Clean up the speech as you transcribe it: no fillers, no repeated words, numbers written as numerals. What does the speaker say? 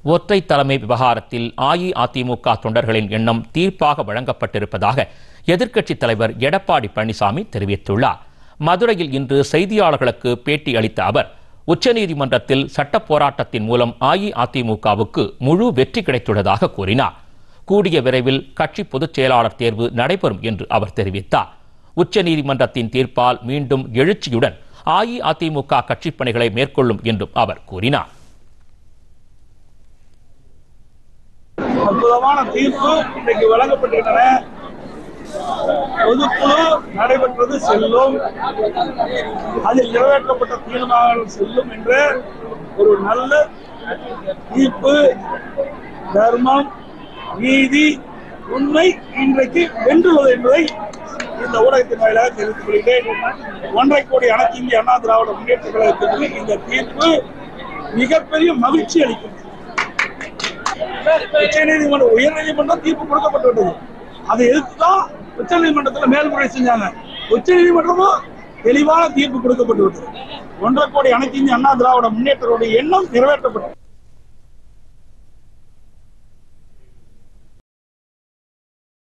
ஒற்றை தலைமை விவகாரத்தில் அஇஅதிமுக தொண்டர்களின் எண்ணம் தீர்ப்பாக வழங்கப்பட்டிருப்பதாக எதிர்க்கட்சித் தலைவர் எடப்பாடி பழனிசாமி தெரிவித்துள்ளார். மதுரையில் இன்று செய்தியாளர்களுக்கு பேட்டி அளித்த அவர், உச்சநீதிமன்றத்தில் சட்ட போராட்டத்தின் மூலம் அஇஅதிமுகவுக்கு முழு வெற்றி கிடைத்துள்ளதாக கூறினார். கூடிய விரைவில் கட்சி பொதுச் செயலாளர் தேர்வு நடைபெறும் என்று அவர் தெரிவித்தார். உச்சநீதிமன்றத்தின் தீர்ப்பால் மீண்டும் எழுச்சியுடன் அஇஅதிமுக கட்சிப் பணிகளை மேற்கொள்ளும் என்றும் அவர் கூறினார். அற்புதமான தீர்ப்பு இன்றைக்கு வழங்கப்பட்டிருக்கின்றன. பொதுக்குழு நடைபெற்றது செல்லும், அதில் நிறைவேற்றப்பட்ட தீர்மானங்கள் செல்லும் என்ற ஒரு நல்ல தீர்ப்பு, தர்மம், நீதி, உண்மை இன்றைக்கு வென்றுள்ளது என்பதை இந்த ஊடகத்தின் வாயிலாக தெரிவித்துக் கொள்கிறேன். 1.5 கோடி அனைத்து இந்திய அண்ணா திராவிட முன்னேற்ற கழகத்திற்கு இந்த தீர்ப்பு மிகப்பெரிய மகிழ்ச்சி அளிக்கும். உயர்நீதிமன்றம் தீர்ப்பு கொடுக்கப்பட்டுவிட்டது. அதை எதிர்த்துதான் உச்ச நீதிமன்றத்தில் மேல்முறை செஞ்சாங்க. உச்ச நீதிமன்றமும் தெளிவான தீர்ப்பு கொடுக்கப்பட்டு விட்டது. 1.5 கோடி அனைத்து இந்திய அண்ணா திராவிட முன்னேற்ற எண்ணம் நிறைவேற்றப்பட்டது.